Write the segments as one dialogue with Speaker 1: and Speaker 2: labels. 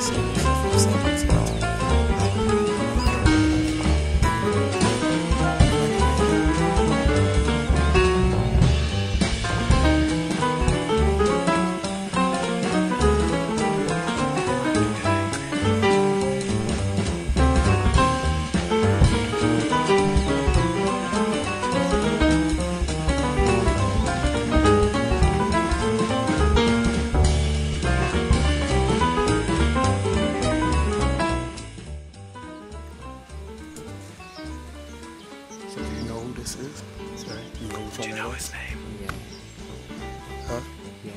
Speaker 1: this is? Sorry.
Speaker 2: Do you know his name?
Speaker 1: Yeah. Huh? Yeah.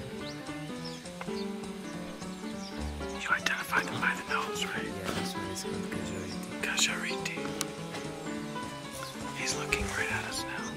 Speaker 2: You identified him by the nose, right?
Speaker 1: Yeah, this one is called
Speaker 2: Gajariti. He's looking right at us now.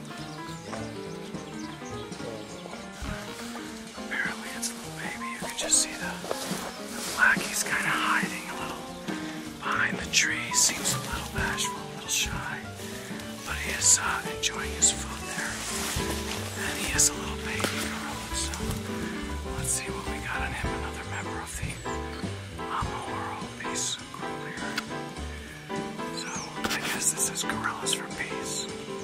Speaker 2: Apparently it's a little baby. You can just see the black. He's kind of hiding a little behind the tree. Seems a little bashful, a little shy. But he is enjoying his food there. And he is a little baby gorilla. So let's see what we got on him. Another member of the Amahoro Peace group here. So I guess this is Gorillas for Peace.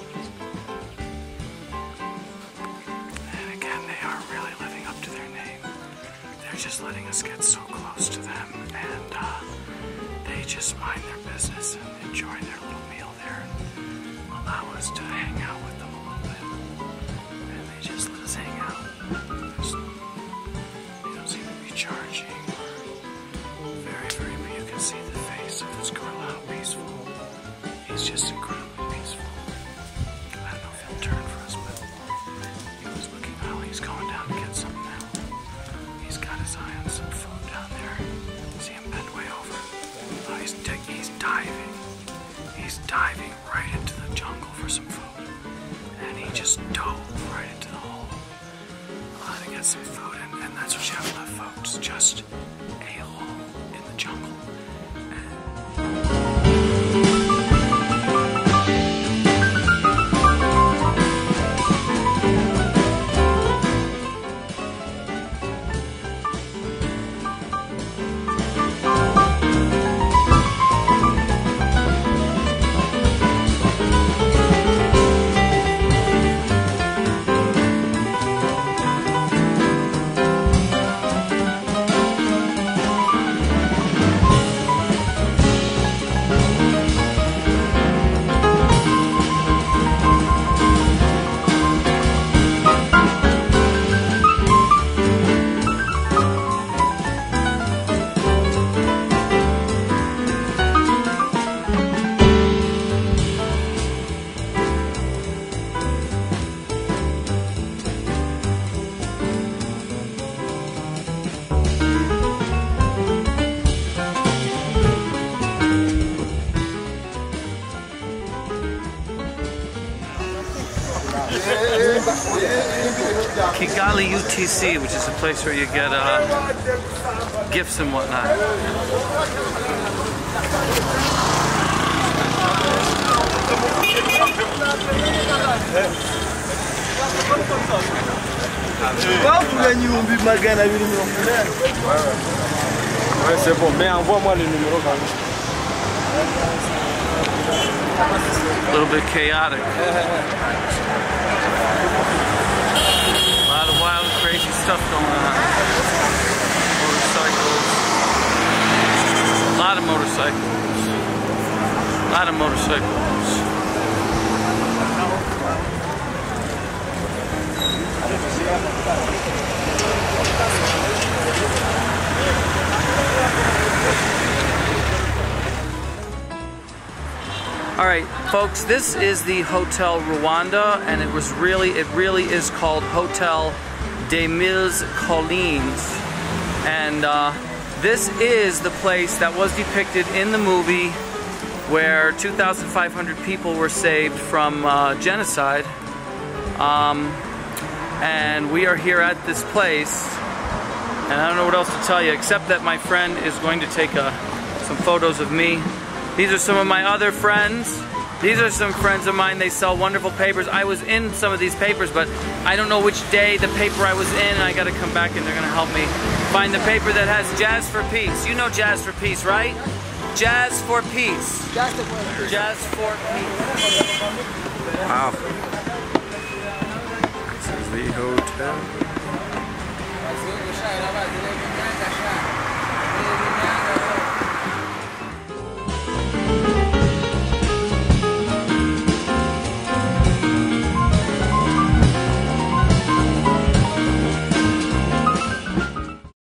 Speaker 2: And again, they are really living up to their name. They're just letting us get so close to them, and they just mind their business and enjoy their little meal there and allow us to hang out with them a little bit. And they just let us hang out. They don't seem to be charging or very, but you can see the face of this gorilla, how peaceful. He's just incredibly peaceful. I don't know if he'll turn for us, but he was looking, well, he's going down to get something now. He's got his eye on some food down there. See him bend way over. Oh, he's diving. He's diving right into the jungle for some food. And he just dove right into the hole to get some food. And that's what you have left, folks. Just a hole in the jungle. Kigali UTC, which is a place where you get gifts and whatnot.
Speaker 1: Ouais, c'est bon, mais envoie-moi le numéro quand même.
Speaker 2: A little bit chaotic. A lot of wild, crazy stuff going on. Motorcycles. A lot of motorcycles. A lot of motorcycles. All right, folks, this is the Hotel Rwanda, and it really is called Hotel des Mille Collines. And this is the place that was depicted in the movie where 2,500 people were saved from genocide. And we are here at this place, and I don't know what else to tell you except that my friend is going to take some photos of me. These are some of my other friends.
Speaker 3: These are some friends of mine. They sell wonderful papers. I was in some of these papers, but I don't know which day the paper I was in. I got to come back and they're going to help me find the paper that has Jazz for Peace. You know Jazz for Peace, right? Jazz for Peace. Jazz for Peace.
Speaker 1: Wow. This is the hotel.